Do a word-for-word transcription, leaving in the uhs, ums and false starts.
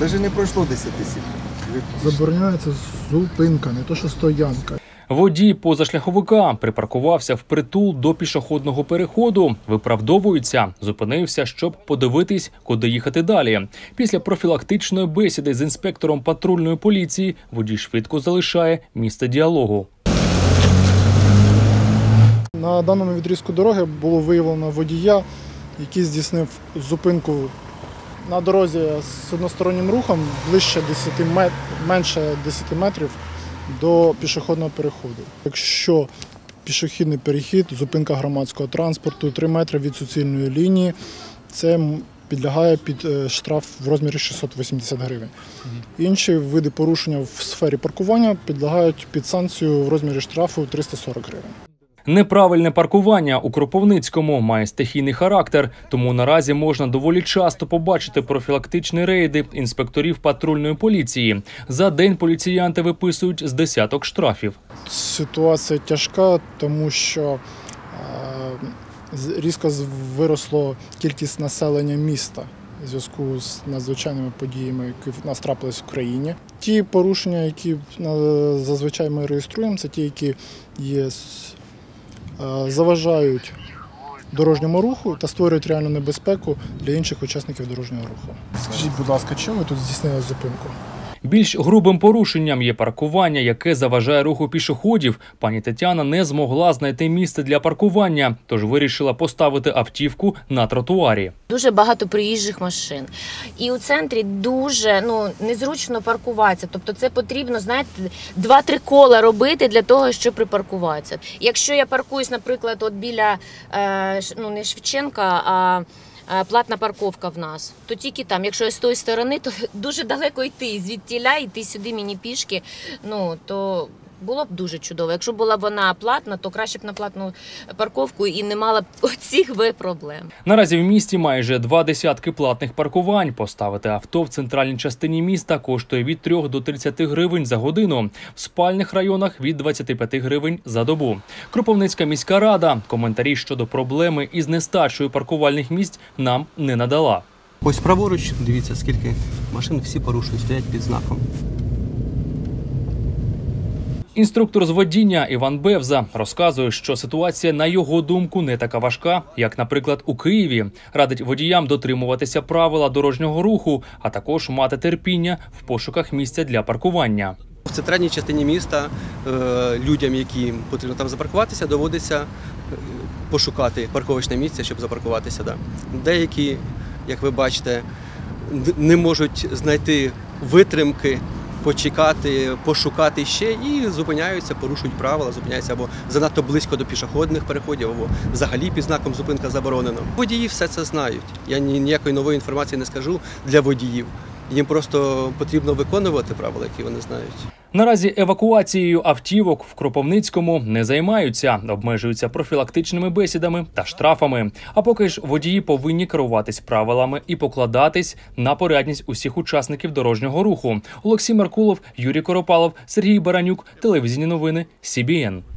Навіть не пройшло десяти секунд. Забороняється зупинка, не то що стоянка. Водій позашляховика припаркувався впритул до пішохідного переходу. Виправдовується, зупинився, щоб подивитись, куди їхати далі. Після профілактичної бесіди з інспектором патрульної поліції водій швидко залишає місце діалогу. На даному відрізку дороги було виявлено водія, який здійснив зупинку на дорозі з одностороннім рухом ближче десяти мет... менше десяти метрів до пішохідного переходу. Якщо пішохідний перехід, зупинка громадського транспорту три метри від суцільної лінії, це підлягає під штраф в розмірі шістсот вісімдесят гривень. Інші види порушення в сфері паркування підлягають під санкцію в розмірі штрафу триста сорок гривень. Неправильне паркування у Кропивницькому має стихійний характер, тому наразі можна доволі часто побачити профілактичні рейди інспекторів патрульної поліції. За день поліціянти виписують з десяток штрафів. Ситуація тяжка, тому що різко виросло кількість населення міста у зв'язку з надзвичайними подіями, які в нас трапились в країні. Ті порушення, які зазвичай ми реєструємо, це ті, які є заважають дорожньому руху та створюють реальну небезпеку для інших учасників дорожнього руху. Скажіть, будь ласка, чому ви тут здійснили зупинку? Більш грубим порушенням є паркування, яке заважає руху пішоходів. Пані Тетяна не змогла знайти місце для паркування, тож вирішила поставити автівку на тротуарі. Дуже багато приїжджих машин. І у центрі дуже ну, незручно паркуватися. Тобто це потрібно, знаєте, два-три кола робити для того, щоб припаркуватися. Якщо я паркуюсь, наприклад, от біля, е, ну не Шевченка, а платна парковка в нас, то тільки там. Якщо я з тої сторони, то дуже далеко йти, звідтіля йти сюди мені пішки, ну, то було б дуже чудово. Якщо була б вона платна, то краще б на платну парковку і не мала б оцих ви проблем. Наразі в місті майже два десятки платних паркувань. Поставити авто в центральній частині міста коштує від трьох до тридцяти гривень за годину. В спальних районах від двадцяти п'яти гривень за добу. Кропивницька міська рада коментарі щодо проблеми із нестачею паркувальних місць нам не надала. Ось праворуч, дивіться, скільки машин, всі порушені, стоять під знаком. Інструктор з водіння Іван Бевза розказує, що ситуація, на його думку, не така важка, як, наприклад, у Києві. Радить водіям дотримуватися правила дорожнього руху, а також мати терпіння в пошуках місця для паркування. В центральній частині міста людям, яким потрібно там запаркуватися, доводиться пошукати парковочне місце, щоб запаркуватися. Деякі, як ви бачите, не можуть знайти витримки, почекати, пошукати ще і зупиняються, порушують правила, зупиняються або занадто близько до пішохідних переходів, або взагалі під знаком «зупинка заборонено». Водії все це знають. Я ніякої нової інформації не скажу для водіїв. Їм просто потрібно виконувати правила, які вони знають. Наразі евакуацією автівок в Кропивницькому не займаються, обмежуються профілактичними бесідами та штрафами. А поки ж водії повинні керуватись правилами і покладатись на порядність усіх учасників дорожнього руху. Олексій Меркулов, Юрій Коропалов, Сергій Баранюк, телевізійні новини, Сі Бі Ен.